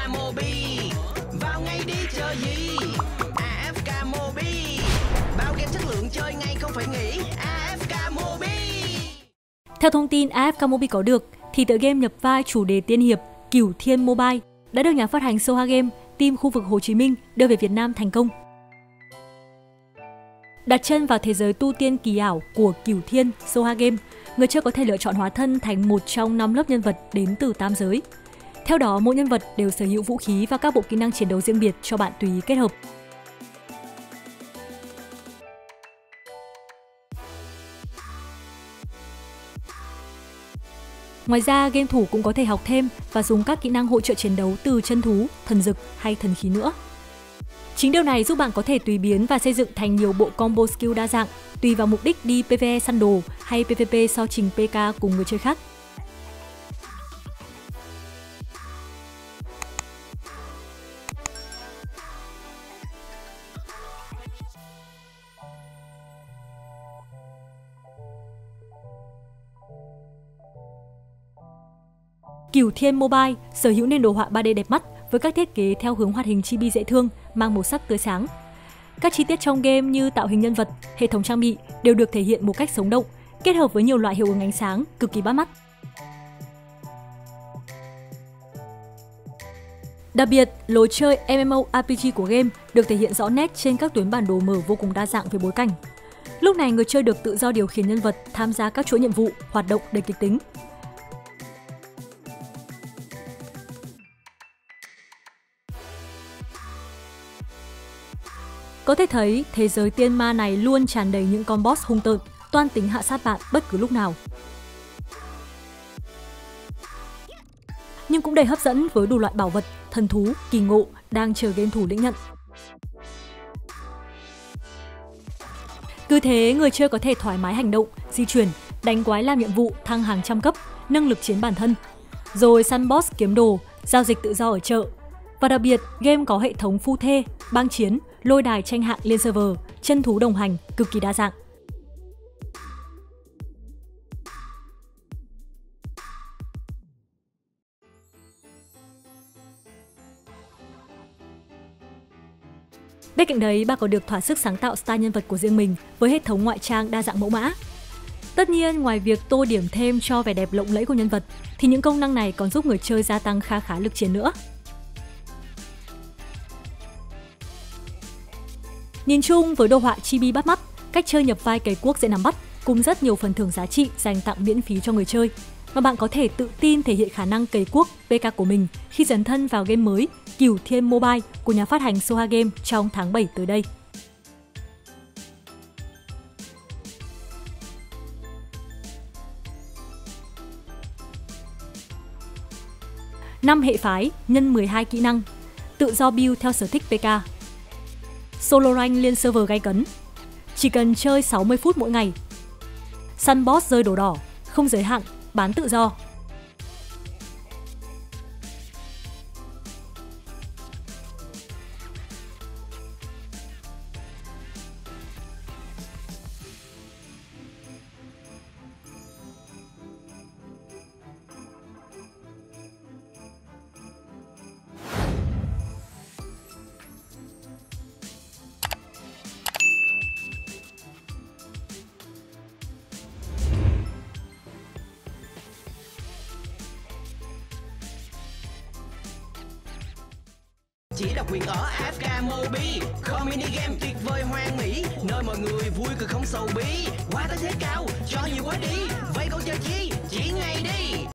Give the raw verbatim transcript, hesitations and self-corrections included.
Mobi. Vào ngay đi chờ gì? a ép ca Mobi. Bao game chất lượng chơi ngay không phải nghĩ. a ép ca Mobi. Theo thông tin a ép ca Mobi có được, thì tựa game nhập vai chủ đề tiên hiệp Cửu Thiên Mobile đã được nhà phát hành Soha Game, team khu vực Hồ Chí Minh đưa về Việt Nam thành công. Đặt chân vào thế giới tu tiên kỳ ảo của Cửu Thiên, Soha Game, người chơi có thể lựa chọn hóa thân thành một trong năm lớp nhân vật đến từ tam giới. Theo đó, mỗi nhân vật đều sở hữu vũ khí và các bộ kỹ năng chiến đấu riêng biệt cho bạn tùy ý kết hợp. Ngoài ra, game thủ cũng có thể học thêm và dùng các kỹ năng hỗ trợ chiến đấu từ chân thú, thần dực hay thần khí nữa. Chính điều này giúp bạn có thể tùy biến và xây dựng thành nhiều bộ combo skill đa dạng, tùy vào mục đích đi pê vê e săn đồ hay pê vê pê so trình pê ca cùng người chơi khác. Cửu Thiên Mobile sở hữu nền đồ họa ba D đẹp mắt với các thiết kế theo hướng hoạt hình chibi dễ thương, mang màu sắc tươi sáng. Các chi tiết trong game như tạo hình nhân vật, hệ thống trang bị đều được thể hiện một cách sống động, kết hợp với nhiều loại hiệu ứng ánh sáng cực kỳ bắt mắt. Đặc biệt, lối chơi em em o rờ pê giê của game được thể hiện rõ nét trên các tuyến bản đồ mở vô cùng đa dạng về bối cảnh. Lúc này người chơi được tự do điều khiển nhân vật tham gia các chuỗi nhiệm vụ, hoạt động đầy kịch tính. Có thể thấy, thế giới tiên ma này luôn tràn đầy những con boss hung tợn, toan tính hạ sát bạn bất cứ lúc nào. Nhưng cũng đầy hấp dẫn với đủ loại bảo vật, thần thú, kỳ ngộ đang chờ game thủ lĩnh nhận. Cứ thế, người chơi có thể thoải mái hành động, di chuyển, đánh quái làm nhiệm vụ, thăng hàng trăm cấp, nâng lực chiến bản thân, rồi săn boss kiếm đồ, giao dịch tự do ở chợ. Và đặc biệt, game có hệ thống phu thê, bang chiến, lôi đài tranh hạng liên server, chân thú đồng hành cực kỳ đa dạng. Bên cạnh đấy, bạn còn được thỏa sức sáng tạo style nhân vật của riêng mình với hệ thống ngoại trang đa dạng mẫu mã. Tất nhiên, ngoài việc tô điểm thêm cho vẻ đẹp lộng lẫy của nhân vật, thì những công năng này còn giúp người chơi gia tăng kha khá lực chiến nữa. Nhìn chung, với đồ họa chibi bắt mắt, cách chơi nhập vai cày cuốc dễ nắm bắt, cùng rất nhiều phần thưởng giá trị dành tặng miễn phí cho người chơi, mà bạn có thể tự tin thể hiện khả năng cày cuốc pê ca của mình khi dấn thân vào game mới Cửu Thiên Mobile của nhà phát hành Soha Game trong tháng bảy tới đây. năm hệ phái nhân mười hai kỹ năng, tự do build theo sở thích pê ca. Solo rank liên server gay cấn, chỉ cần chơi sáu mươi phút mỗi ngày. Săn boss rơi đồ đỏ, không giới hạn, bán tự do. Chỉ độc quyền ở a ép ca Mobi, không mini game tuyệt vời hoang mỹ, nơi mọi người vui cười không sầu bí, qua tới thế cao cho nhiều quá đi, vây câu chơi chi chỉ ngay đi.